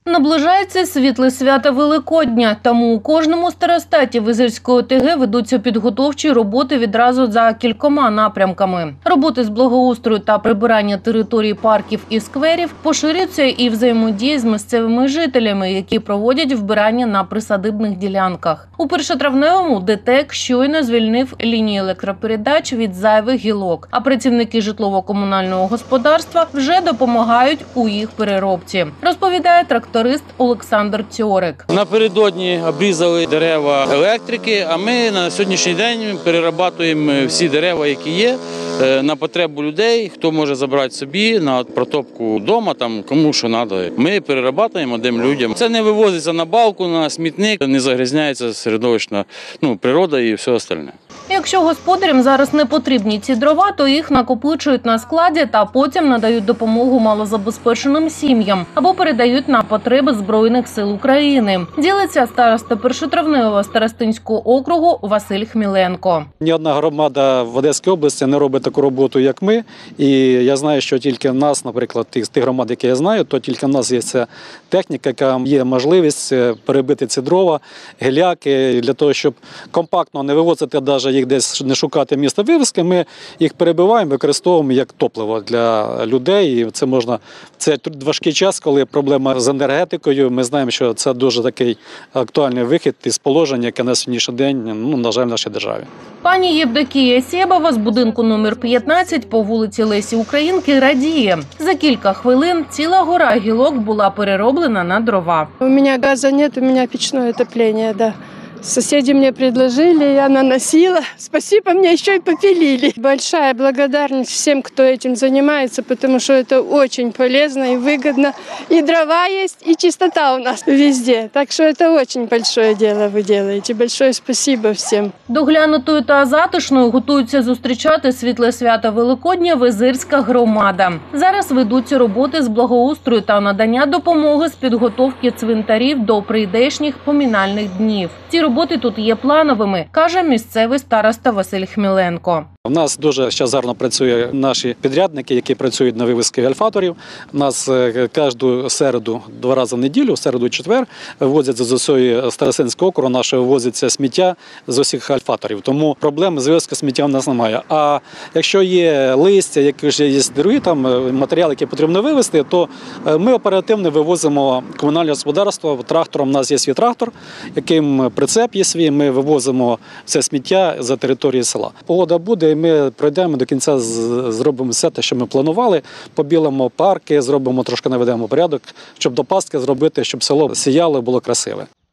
Наближається світле свято Великодня, тому у кожному старостаті Визирської ОТГ ведуться підготовчі роботи відразу за кількома напрямками. Роботи з благоустрою та прибирання територій парків і скверів, поширюються і взаємодії з місцевими жителями, які проводять вбирання на присадибних ділянках. У першотравневому ДТЕК щойно звільнив лінії електропередач від зайвих гілок, а працівники житлово-комунального господарства вже допомагають у їх переробці, розповідає тракторист Олександр Цьорик. Напередодні обрізали дерева електрики, а ми на сьогоднішній день перерабатуємо всі дерева, які є, на потребу людей, хто може забрати собі на протопку вдома, там кому що треба. Ми перерабатуємо, даємо людям. Це не вивозиться на балку, на смітник, не загрязняється середовищна природа і все остальне. Якщо господарям зараз не потрібні ці дрова, то їх накопичують на складі та потім надають допомогу малозабезпеченим сім'ям або передають на потреби Збройних сил України. Ділиться староста першотравневого старостинського округу Василь Хміленко. Ні одна громада в Одеській області не робить таку роботу, як ми. І я знаю, що тільки в нас, наприклад, тих громад, які я знаю, то тільки в нас є ця техніка, яка є можливість перебити ці дрова, гіляки, для того, щоб компактно не вивозити навіть їх десь, не шукати місця вивезки, ми їх перебиваємо, використовуємо як топливо для людей. І це можна, це важкий час, коли проблема з енергетикою. Ми знаємо, що це дуже такий актуальний вихід із положення, яке на сьогоднішній день, на жаль, в нашій державі. Пані Євдокія Сєбова з будинку номер 15 по вулиці Лесі Українки радіє. За кілька хвилин ціла гора гілок була перероблена на дрова. У меня газа нет, у меня печное отопление, да. Соседи мне предложили, я наносила. Спасибо, мне еще и попилили. Большая благодарность всем, кто этим занимается, потому что это очень полезно и выгодно. И дрова есть, и чистота у нас везде. Так что это очень большое дело вы делаете. Большое спасибо всем. Доглянутою та затишною готується зустрічати світле свято Великодня Визирська громада. Зараз ведуться роботи з благоустрою та надання допомоги з підготовки цвинтарів до прийдешніх помінальних днів. Ці роботи тут є плановими, каже місцевий староста Василь Хміленко. У нас дуже зараз гарно працюють наші підрядники, які працюють на вивезці альфаторів. У нас кожну середу, 2 рази в неділю, середу і четвер, вивозять з усього старостинського округу, нашого вивозиться сміття з усіх альфаторів. Тому проблем з вивезкою сміття в нас немає. А якщо є листя, які є другі матеріали, які потрібно вивезти, то ми оперативно вивозимо комунальне господарство трактором. У нас є свій трактор, яким прицеп є свій, ми вивозимо це сміття за територію села. Погода буде, ми пройдемо до кінця, зробимо все те, що ми планували, побілимо парки, зробимо трошки, наведемо порядок, щоб до Пасхи зробити, щоб село сіяло, було красиве.